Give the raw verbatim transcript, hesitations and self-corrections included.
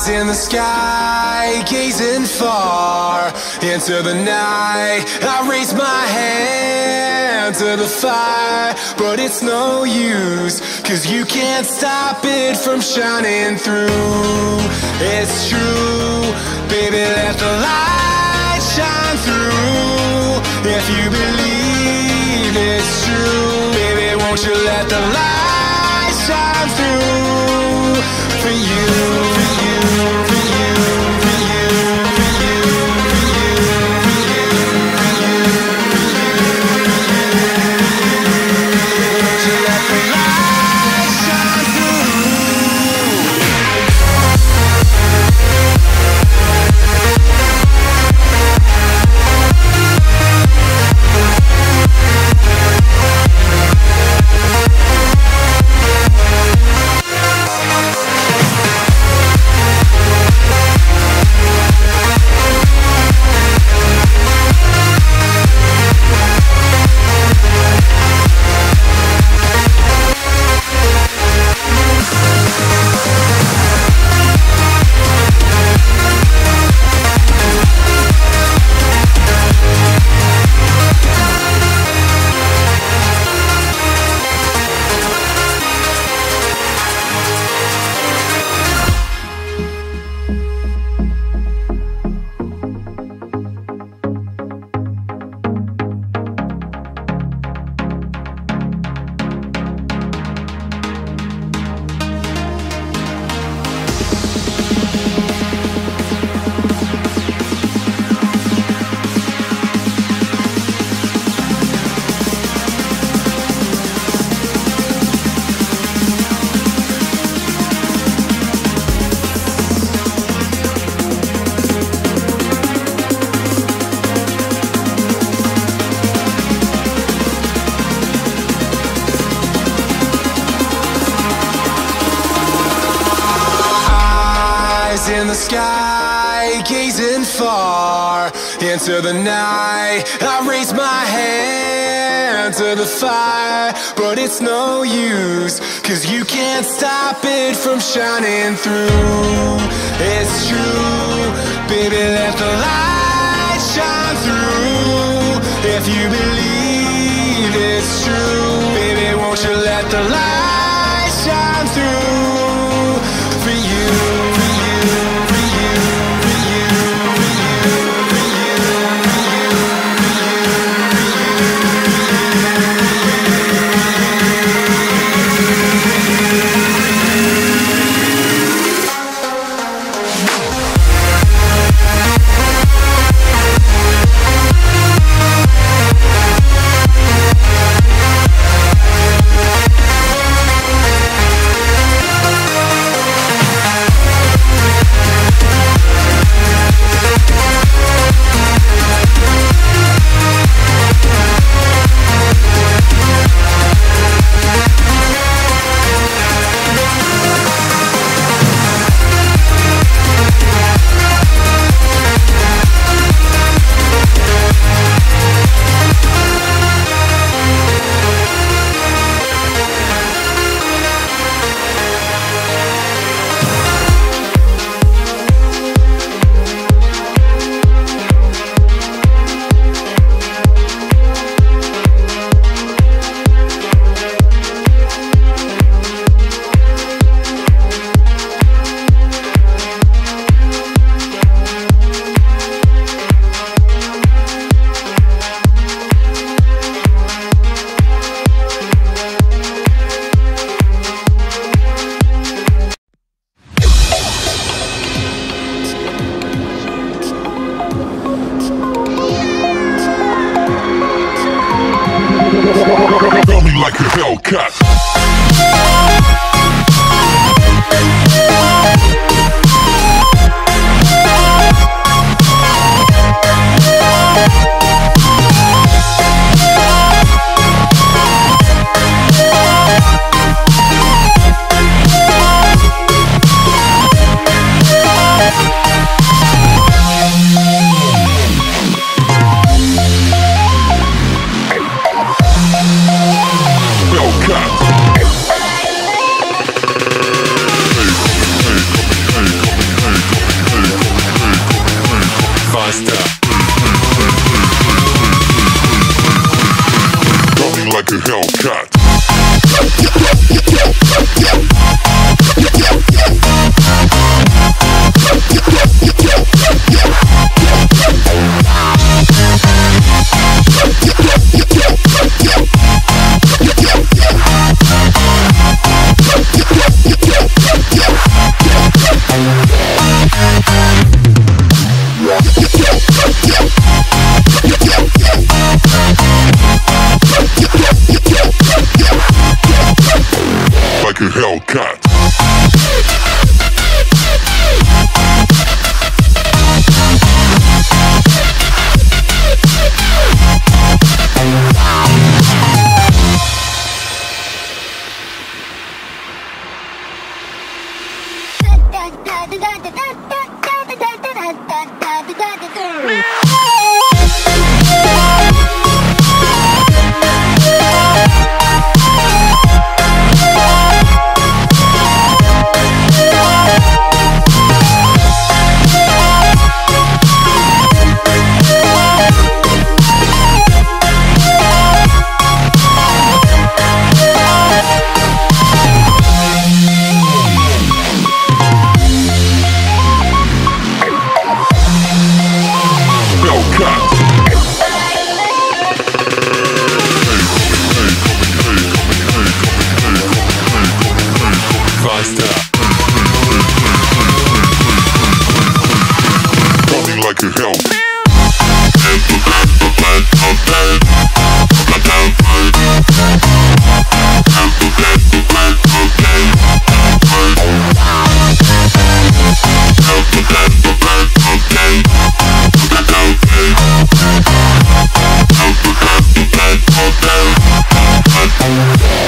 In the sky, gazing far into the night, I raise my hand to the fire, but it's no use, cause you can't stop it from shining through. It's true, baby, let the light shine through. If you believe it's true, baby, won't you let the light shine through for you. In the sky, gazing far into the night, I raise my hand to the fire, but it's no use, cause you can't stop it from shining through. It's true, baby, let the light shine through. If you believe it's true, baby, won't you let the light shine through for you. Tell me like a Hellcat. Hellcat. like a Hellcat. Like a Hellcat. Coming like a hell. Okay.